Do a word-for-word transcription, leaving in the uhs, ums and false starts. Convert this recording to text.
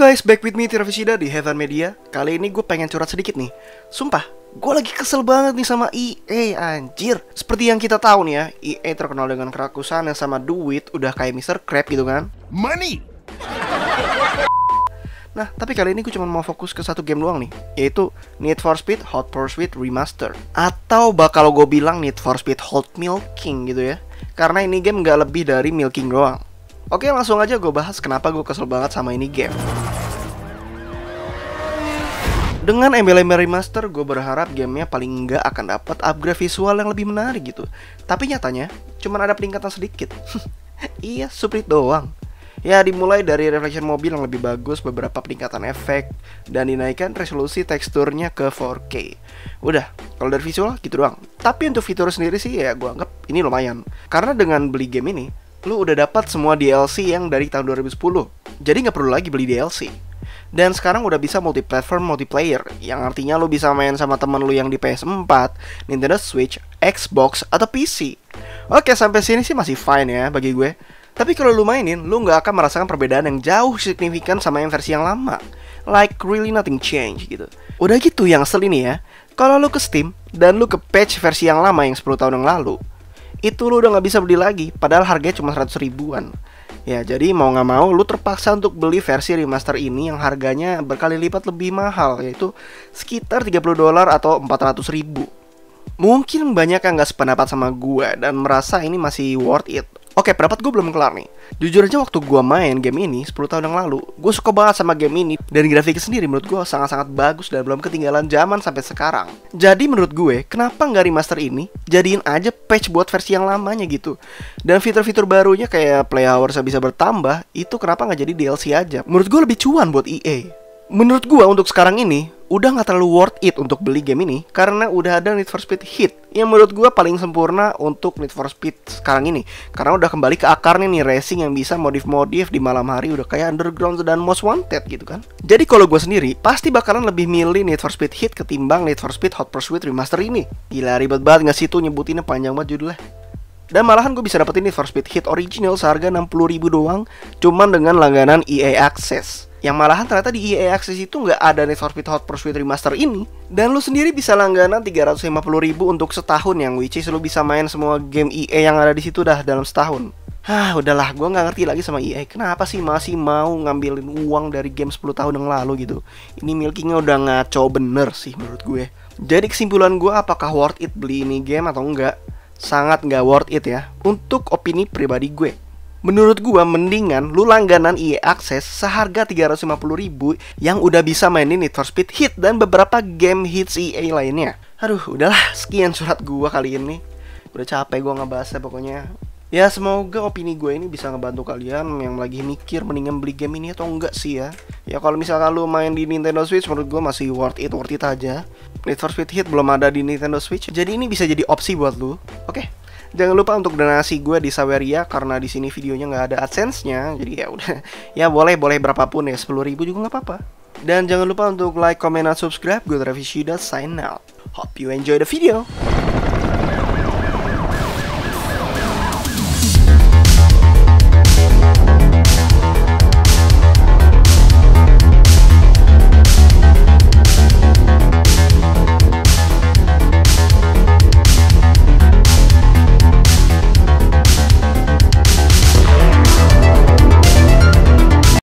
guys, back with me Tira Visida di Heaven Media. Kali ini gue pengen curhat sedikit nih. Sumpah, gue lagi kesel banget nih sama E A, anjir. Seperti yang kita tahu nih ya, E A terkenal dengan kerakusan yang sama duit, udah kayak mister Krabs gitu kan. Money. Nah, tapi kali ini gue cuma mau fokus ke satu game doang nih, yaitu Need for Speed Hot Pursuit Remaster. Atau bakal gue bilang Need for Speed Hot Milking gitu ya. Karena ini game gak lebih dari milking doang. Oke, langsung aja gue bahas kenapa gue kesel banget sama ini game. Dengan embel-embel remaster, gue berharap gamenya paling enggak akan dapat upgrade visual yang lebih menarik gitu. Tapi nyatanya, cuman ada peningkatan sedikit. Iya, suprit doang. Ya, dimulai dari reflection mobil yang lebih bagus, beberapa peningkatan efek, dan dinaikkan resolusi teksturnya ke four K. Udah, kalau dari visual gitu doang. Tapi untuk fitur sendiri sih ya gue anggap ini lumayan. Karena dengan beli game ini, lu udah dapat semua D L C yang dari tahun dua ribu sepuluh. Jadi nggak perlu lagi beli D L C. Dan sekarang udah bisa multi-platform multiplayer, yang artinya lu bisa main sama temen lu yang di P S empat, Nintendo Switch, Xbox, atau P C. Oke, sampai sini sih masih fine ya bagi gue. Tapi kalau lu mainin, lu nggak akan merasakan perbedaan yang jauh signifikan sama yang versi yang lama. Like really nothing change gitu. Udah gitu yang asli nih ya, kalau lu ke Steam dan lu ke patch versi yang lama yang sepuluh tahun yang lalu, itu lu udah gak bisa beli lagi, padahal harganya cuma seratus ribuan. Ya, jadi mau gak mau lu terpaksa untuk beli versi remaster ini yang harganya berkali lipat lebih mahal, yaitu sekitar tiga puluh dolar atau empat ratus ribu. Mungkin banyak yang gak sependapat sama gue dan merasa ini masih worth it. Oke, pendapat gue belum kelar nih. Jujur aja waktu gue main game ini sepuluh tahun yang lalu, gue suka banget sama game ini. Dan grafiknya sendiri menurut gue sangat-sangat bagus dan belum ketinggalan zaman sampai sekarang. Jadi menurut gue, kenapa nggak remaster ini jadiin aja patch buat versi yang lamanya gitu. Dan fitur-fitur barunya kayak play hours bisa bertambah, itu kenapa nggak jadi D L C aja. Menurut gue lebih cuan buat E A. Menurut gue untuk sekarang ini udah gak terlalu worth it untuk beli game ini, karena udah ada Need for Speed Heat yang menurut gue paling sempurna untuk Need for Speed sekarang ini. Karena udah kembali ke akarnya nih, racing yang bisa modif-modif di malam hari, udah kayak Underground dan Most Wanted gitu kan. Jadi kalau gue sendiri pasti bakalan lebih milih Need for Speed Heat ketimbang Need for Speed Hot Pursuit Remaster ini. Gila, ribet banget gak sih tuh nyebutinnya, panjang banget judulnya. Dan malahan gue bisa dapetin Need for Speed Heat original seharga enam puluh ribu doang, cuman dengan langganan E A Access. Yang malahan ternyata di E A Access itu nggak ada Need for Speed Hot Pursuit Remaster ini. Dan lu sendiri bisa langganan tiga ratus lima puluh ribu untuk setahun, yang which is lu bisa main semua game E A yang ada di situ dah dalam setahun. Hah, udahlah, gue nggak ngerti lagi sama E A. Kenapa sih masih mau ngambilin uang dari game sepuluh tahun yang lalu gitu. Ini milkingnya udah ngaco bener sih menurut gue. Jadi kesimpulan gue, apakah worth it beli ini game atau enggak? Sangat nggak worth it ya, untuk opini pribadi gue. Menurut gua mendingan lu langganan E A Access seharga tiga ratus lima puluh ribu yang udah bisa mainin Need for Speed Heat dan beberapa game hits E A lainnya. Aduh, udahlah, sekian surat gua kali ini. Udah capek gua ngebahasnya pokoknya. Ya, semoga opini gue ini bisa ngebantu kalian yang lagi mikir mendingan beli game ini atau enggak sih ya. Ya kalau misalkan lu main di Nintendo Switch, menurut gue masih worth it, worth it aja. Need for Speed Heat belum ada di Nintendo Switch, jadi ini bisa jadi opsi buat lu. Oke. Jangan lupa untuk donasi gue di Saweria, karena di sini videonya nggak ada AdSense-nya. Jadi ya udah, ya boleh boleh berapapun ya, sepuluh ribu juga nggak apa-apa. Dan jangan lupa untuk like, comment, dan subscribe. Gue Tira Visida sign out. Hope you enjoy the video.